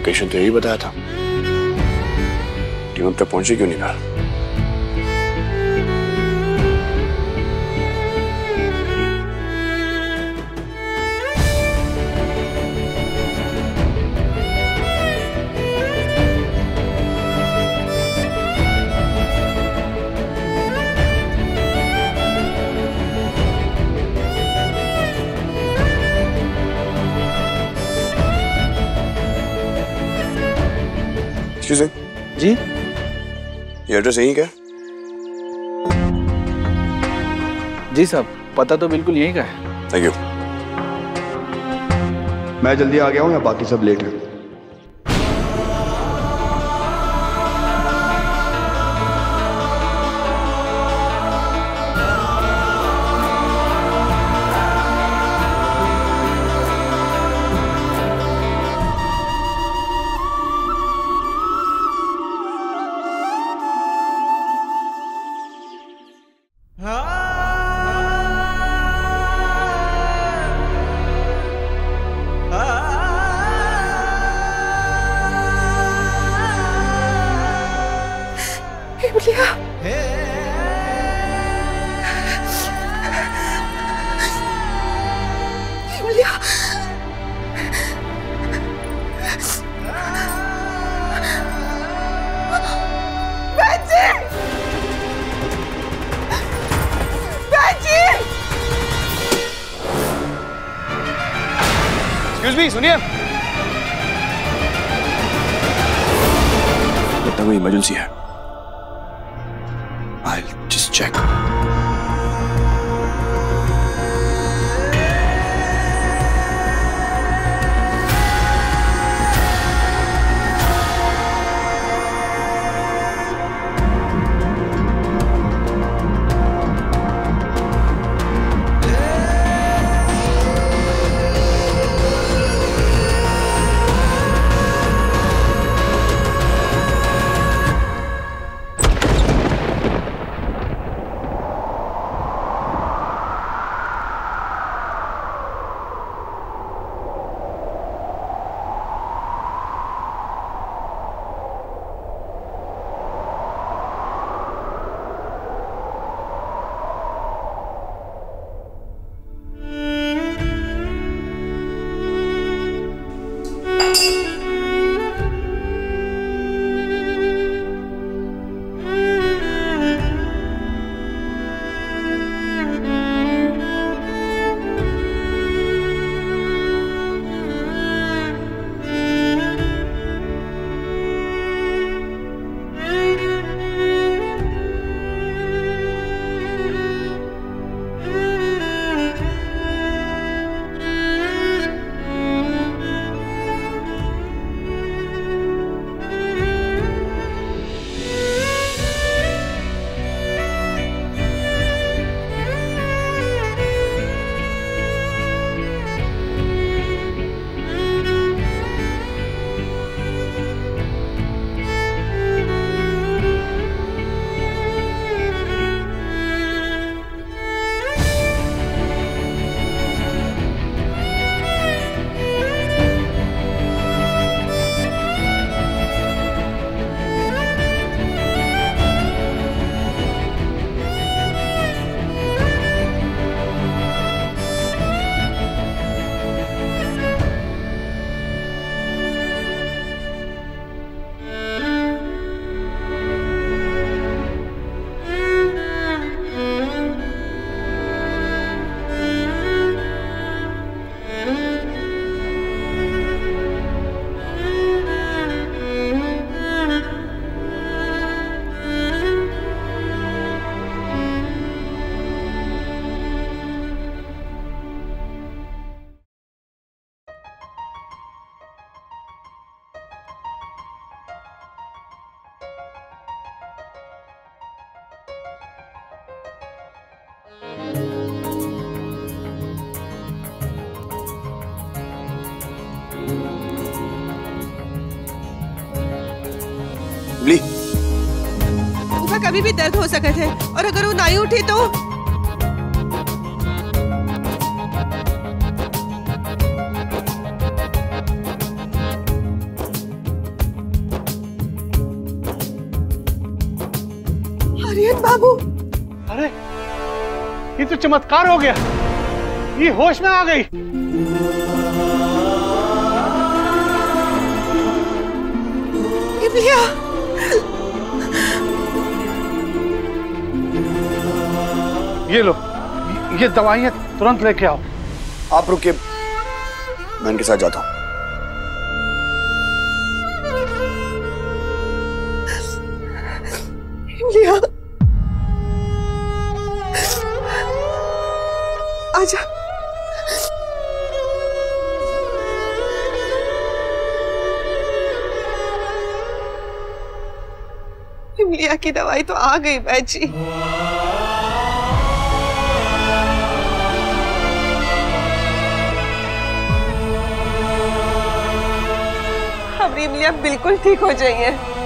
Location तो यही बताया था। टीम अब तक पहुंची क्यों नहीं घर? जी, ये एड्रेस यही क्या? जी साहब, पता तो बिल्कुल यही का है। Thank you. मैं जल्दी आ गया हूँ या बाकी सब लेट है? सुनिए, लगता है इमरजेंसी है। I'll just check. कभी भी दर्द हो सकता है और अगर वो नहीं उठी तो बाबू। अरे ये तो चमत्कार हो गया, ये होश में आ गई। इमलिया, ये लो, ये दवाइयां तुरंत लेके आओ। आप रुकिए, मैं इनके साथ जाता हूँ। इमलिया, आजा। इमलिया की दवाई तो आ गई बैची। हमारी इमलिया बिल्कुल ठीक हो जाइए।